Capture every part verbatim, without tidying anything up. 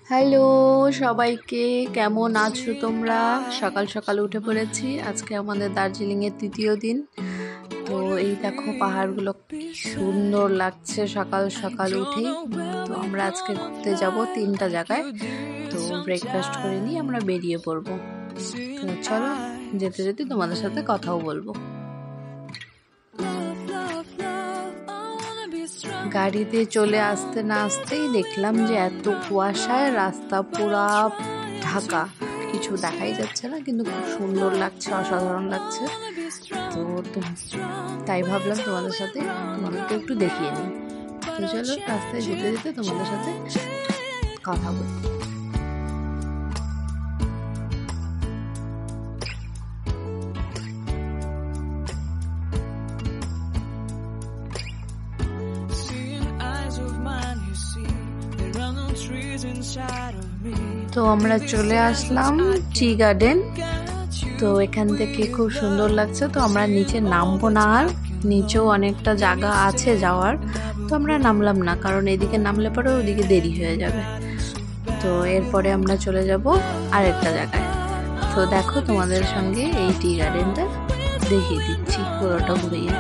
Hello সবাইকে, কেমন আছো তোমরা? সকাল সকাল উঠে পড়েছি। আজকে আমাদের দার্জিলিংয়ের তৃতীয় দিন। তো এই দেখো পাহাড়গুলো কি সুন্দর লাগছে সকাল সকাল উঠেই। তো আমরা আজকে ঘুরতে যাব তিনটা জায়গায়। তো ব্রেকফাস্ট করে নিয়ে আমরা বেরিয়ে পড়বো। তো চলো, যেতে যেতে তোমাদের সাথে কথাও বলবো। গাড়িতে চলে আসতে না আসতেই দেখলাম যে এত কুয়াশায় রাস্তা পুরা ঢাকা, কিছু দেখাই যাচ্ছে না, কিন্তু খুব সুন্দর লাগছে, অসাধারণ লাগছে। তো তাই ভাবলাম তোমাদের সাথে তোমাদেরকে একটু দেখিয়ে নিই। তো চলো, রাস্তায় যেতে যেতে তোমাদের সাথে কথা বলি। তো আমরা চলে আসলাম টি গার্ডেন। তো এখান থেকে খুব সুন্দর লাগছে। তো আমরা নিচে নামবো না, আর নিচেও অনেকটা জায়গা আছে যাওয়ার। তো আমরা নামলাম না, কারণ এদিকে নামলে পরে ওদিকে দেরি হয়ে যাবে। তো এরপরে আমরা চলে যাব আরেকটা জায়গায়। তো দেখো, তোমাদের সঙ্গে এই টি গার্ডেনটা দেখিয়ে দিচ্ছি পুরোটা ঘুরিয়ে।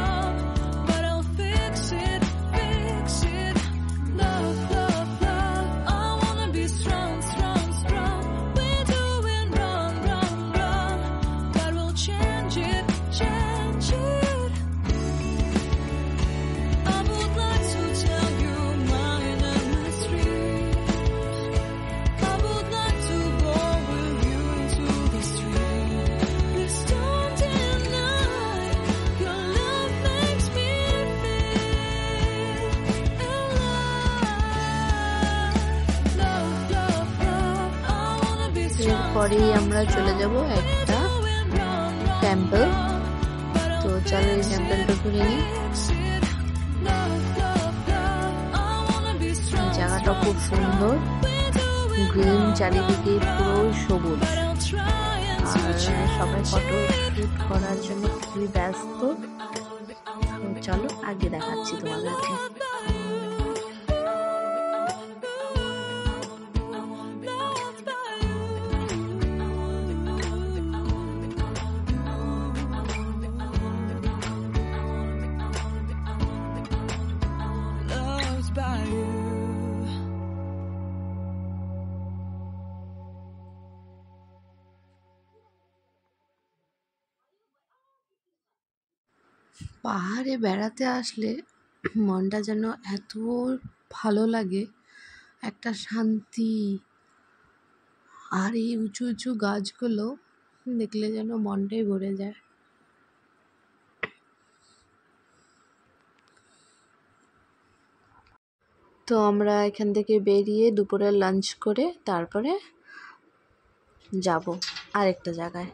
এরপরেই আমরা চলে যাব একটা টেম্পল। তো চলো এই টেম্পলটা ঘুরে নিই। জায়গাটা খুব সুন্দর, গ্রিন, চারিদিকে পুরো সবুজ, আর সবাই ফটো শুট করার জন্য খুবই ব্যস্ত। তো চলো আগে দেখাচ্ছি তোমাদেরকে। পাহাড়ে বেড়াতে আসলে মনটা যেন এত ভালো লাগে, একটা শান্তি। আর এই উঁচু উঁচু গাছগুলো দেখলে যেন মনটাই ভরে যায়। তো আমরা এখান থেকে বেরিয়ে দুপুরে লাঞ্চ করে তারপরে যাব আরেকটা জায়গায়।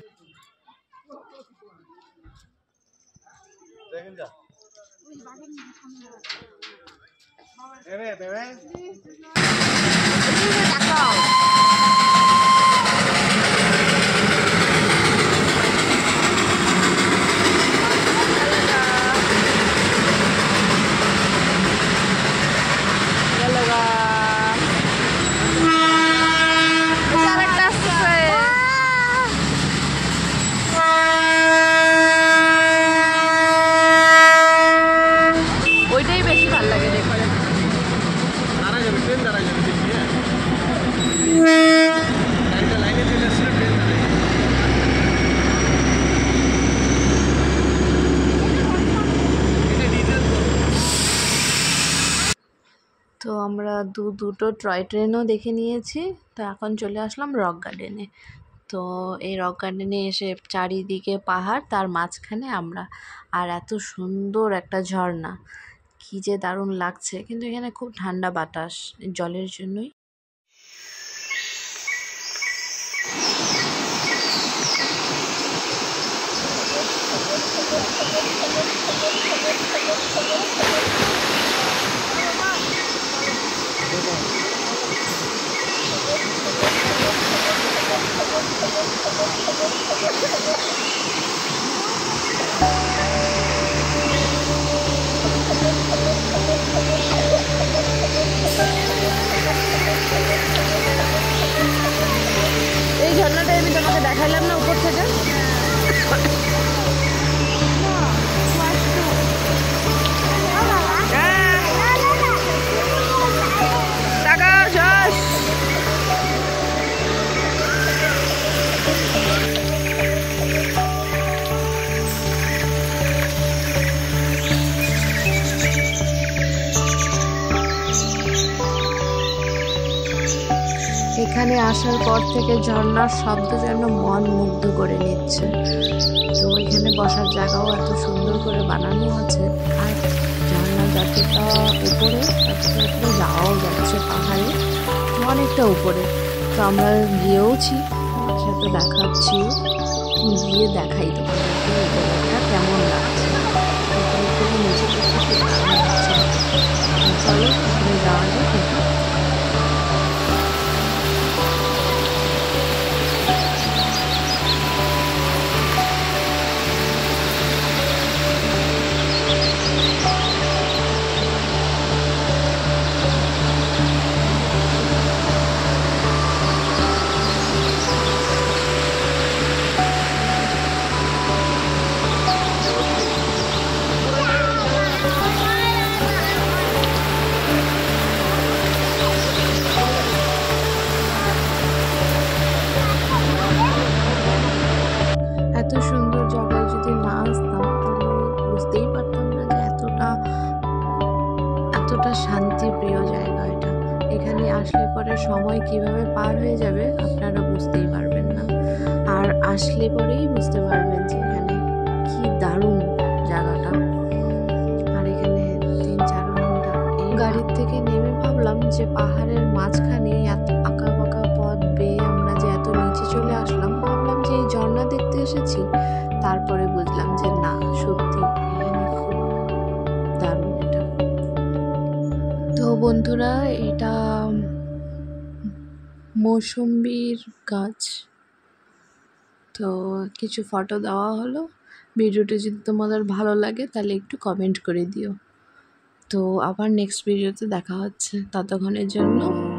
ওইটাই বেশি ভালো লাগে দেখো। তো আমরা দু দুটো টয় ট্রেনও দেখে নিয়েছি। তো এখন চলে আসলাম রক গার্ডেনে। তো এই রক গার্ডেনে এসে চারিদিকে পাহাড়, তার মাঝখানে আমরা, আর এত সুন্দর একটা ঝর্ণা, কি যে দারুণ লাগছে। কিন্তু এখানে খুব ঠান্ডা বাতাস জলের জন্যই। দেখালাম না উপর থেকে? এখানে আসার পর থেকে ঝর্ণার শব্দ যেন মন মুগ্ধ করে নিচ্ছে। তো এখানে বসার জায়গাও এত সুন্দর করে বানানো আছে, আর ঝর্ণা যতটা উপরে ততটা উপরে যাওয়াও যাচ্ছে পাহাড়ে, অনেকটা উপরে। তো আমরা গিয়েওছি, সাথে দেখাচ্ছি, গিয়ে দেখাই তোমাদেরকে উপরেটা কেমন লাগছে। উপরে থেকে নিচে থেকে খুব ভালো লাগছে। চলো উপরে যাওয়া যাক। এত সুন্দর জায়গায় যদি না আসতাম তাহলে বুঝতেই পারতাম না যে এতটা এতটা শান্তিপ্রিয় জায়গা এটা। এখানে আসলে পরে সময় কিভাবে পার হয়ে যাবে আপনারা বুঝতেই পারবেন না, আর আসলে পরেই বুঝতে পারবেন যে এখানে কি দারুণ জায়গাটা। আর এখানে তিন চার ঘন্টা এই গাড়ির থেকে নেমে ভাবলাম যে পাহাড়ের মাঝখানে এত আঁকা বাঁকা পথ বেয়ে আমরা যে এত নিচে চলে আসলাম, ভাবলাম যে এই ঝর্ণা দেখতে এসেছি। তারপরে বুঝলাম যে না, সত্যি এখানে খুব দারুণ এটা। তো বন্ধুরা, এটা মৌসুম্বির গাছ। তো কিছু ফটো দেওয়া হলো। ভিডিওটি যদি তোমাদের ভালো লাগে তাহলে একটু কমেন্ট করে দিও। তো আবার নেক্সট ভিডিওতে দেখা হচ্ছে, ততক্ষণের জন্য